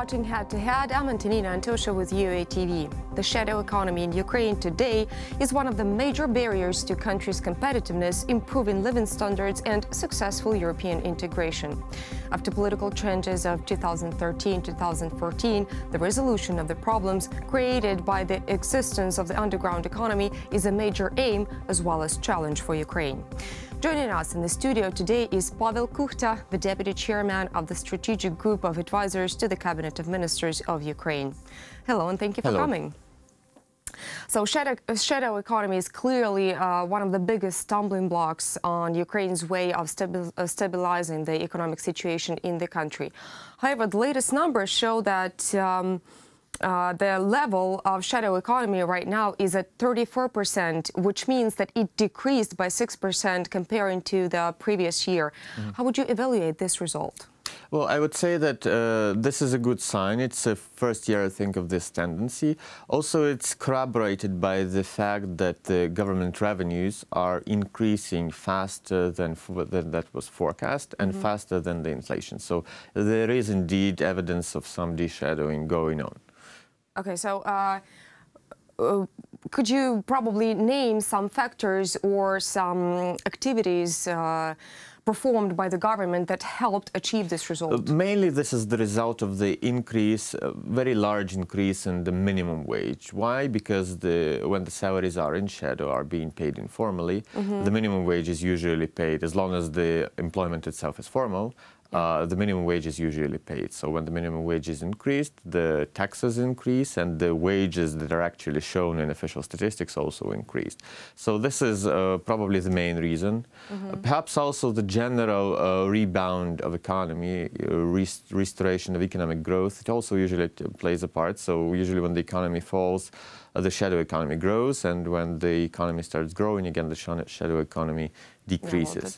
watching Head to Head. I'm Antonina Antosha with UATV. The shadow economy in Ukraine today is one of the major barriers to country's competitiveness, improving living standards, and successful European integration. After political changes of 2013-2014, the resolution of the problems created by the existence of the underground economy is a major aim as well as challenge for Ukraine. Joining us in the studio today is Pavlo Kukhta, the Deputy Chairman of the Strategic Group of Advisors to the Cabinet of Ministers of Ukraine. Hello, and thank you for coming. So shadow economy is clearly one of the biggest stumbling blocks on Ukraine's way of stabilizing the economic situation in the country. However, the latest numbers show that the level of shadow economy right now is at 34%, which means that it decreased by 6% comparing to the previous year. How would you evaluate this result? Well, I would say that this is a good sign. It's the first year, I think, of this tendency. Also, it's corroborated by the fact that the government revenues are increasing faster than that was forecast and faster than the inflation. So there is indeed evidence of some de-shadowing going on. Okay, so could you probably name some factors or some activities performed by the government that helped achieve this result? Mainly this is the result of the increase, very large increase in the minimum wage. Why? Because when the salaries are in shadow, are being paid informally, the minimum wage is usually paid as long as the employment itself is formal. The minimum wage is usually paid. So when the minimum wage is increased, the taxes increase and the wages that are actually shown in official statistics also increased. So this is probably the main reason. Perhaps also the general rebound of economy, restoration of economic growth, it also usually plays a part. So usually when the economy falls, the shadow economy grows, and when the economy starts growing again, the shadow economy decreases.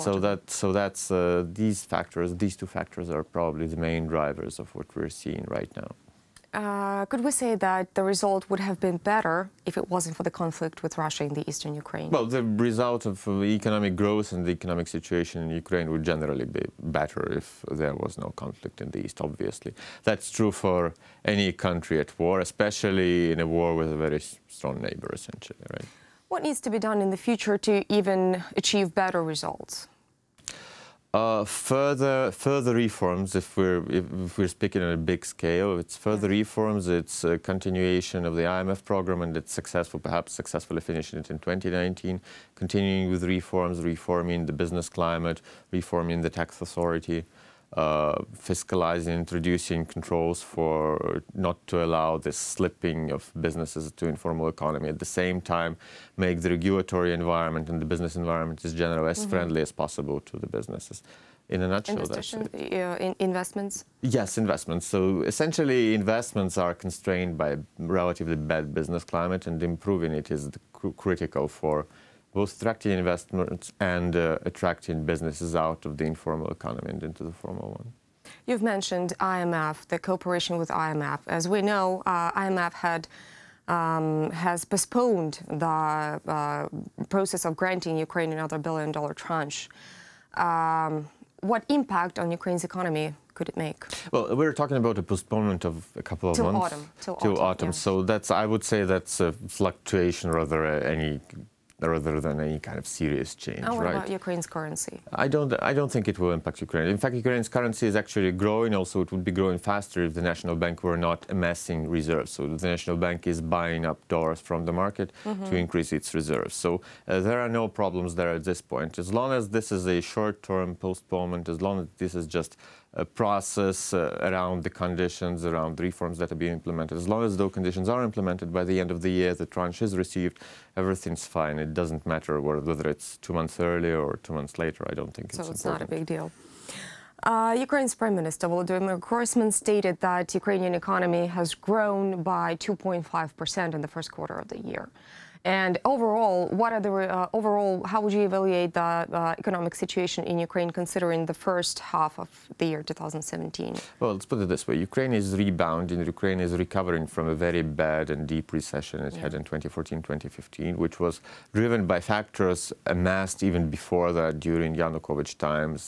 These two factors are probably the main drivers of what we're seeing right now. Could we say that the result would have been better if it wasn't for the conflict with Russia in the eastern Ukraine? Well, the result of economic growth and the economic situation in Ukraine would generally be better if there was no conflict in the east, obviously. That's true for any country at war, especially in a war with a very strong neighbor, essentially, right? What needs to be done in the future to even achieve better results? Further reforms, if we're speaking on a big scale, it's further reforms, it's a continuation of the IMF program and it's perhaps successfully finishing it in 2019, continuing with reforms, reforming the business climate, reforming the tax authority, fiscalizing, introducing controls for not to allow this slipping of businesses to informal economy. At the same time, make the regulatory environment and the business environment in general as friendly as possible to the businesses. In a nutshell, that's it. Investments? Yes, investments. So essentially, investments are constrained by relatively bad business climate, and improving it is critical for both attracting investments and attracting businesses out of the informal economy and into the formal one. You've mentioned IMF, the cooperation with IMF. As we know, IMF has postponed the process of granting Ukraine another $1 billion tranche. What impact on Ukraine's economy could it make? Well, we're talking about a postponement of a couple of months. Till autumn. Yeah. So I would say that's a fluctuation rather than any kind of serious change. And what about Ukraine's currency? I don't think it will impact Ukraine. In fact, Ukraine's currency is actually growing. Also, it would be growing faster if the national bank were not amassing reserves. So the national bank is buying up dollars from the market to increase its reserves. So there are no problems there at this point. As long as this is a short-term postponement, as long as this is just a process around the conditions, around the reforms that are being implemented. As long as those conditions are implemented, by the end of the year, the tranche is received, everything's fine. It doesn't matter whether it's 2 months earlier or 2 months later. I don't think it's important. So it's not a big deal. Ukraine's Prime Minister Volodymyr Groysman stated that Ukrainian economy has grown by 2.5% in the first quarter of the year. And overall, how would you evaluate the economic situation in Ukraine considering the first half of the year 2017? Well, let's put it this way. Ukraine is rebounding. Ukraine is recovering from a very bad and deep recession it had in 2014-2015, which was driven by factors amassed even before that during Yanukovych times.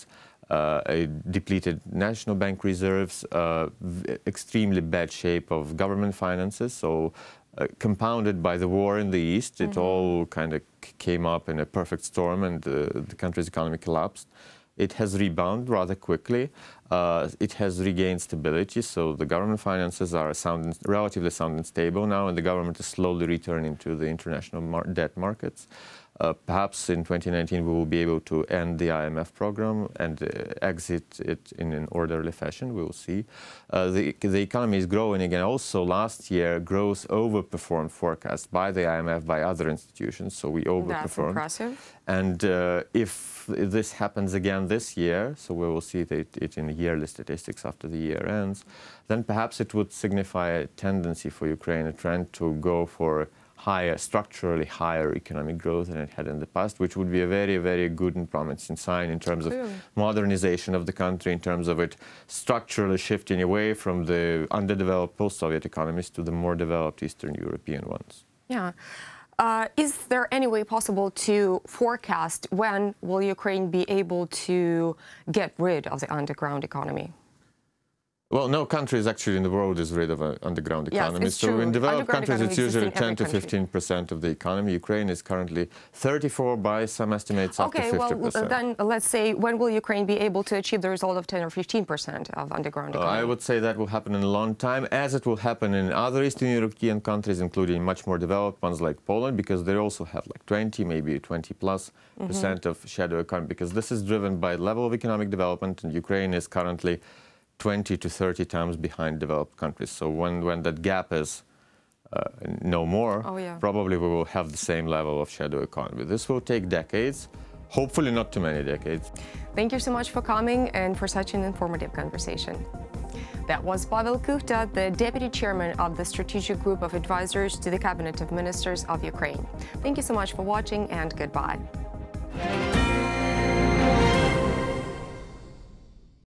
a depleted national bank reserves, extremely bad shape of government finances. So compounded by the war in the East, it all kind of came up in a perfect storm, and the country's economy collapsed. It has rebounded rather quickly. It has regained stability, so the government finances are relatively sound and stable now, and the government is slowly returning to the international debt markets. Perhaps in 2019 we will be able to end the IMF program and exit it in an orderly fashion. We will see. The economy is growing again. Also, last year, growth overperformed forecasts by the IMF, by other institutions, so we overperformed. That's impressive. And if this happens again this year, so we will see it in the yearly statistics after the year ends, then perhaps it would signify a tendency for Ukraine, a trend to go for structurally higher economic growth than it had in the past, which would be a very, very good and promising sign in terms of modernization of the country, in terms of it structurally shifting away from the underdeveloped post-Soviet economies to the more developed Eastern European ones. Yeah. Is there any way possible to forecast when will Ukraine be able to get rid of the underground economy? Well, no country is actually in the world is rid of an underground economy. Yes, so in developed countries, it's usually 10 to country. 15% of the economy. Ukraine is currently 34%, by some estimates, up to 50%. Well, then let's say, when will Ukraine be able to achieve the result of 10 or 15% of underground economy? I would say that will happen in a long time, as it will happen in other Eastern European countries, including much more developed ones like Poland, because they also have like 20, maybe 20+% of shadow economy, because this is driven by level of economic development, and Ukraine is currently 20 to 30 times behind developed countries. So when that gap is no more, probably we will have the same level of shadow economy. This will take decades, hopefully not too many decades. Thank you so much for coming and for such an informative conversation. That was Pavlo Kukhta, the Deputy Chairman of the Strategic Group of Advisors to the Cabinet of Ministers of Ukraine. Thank you so much for watching, and goodbye.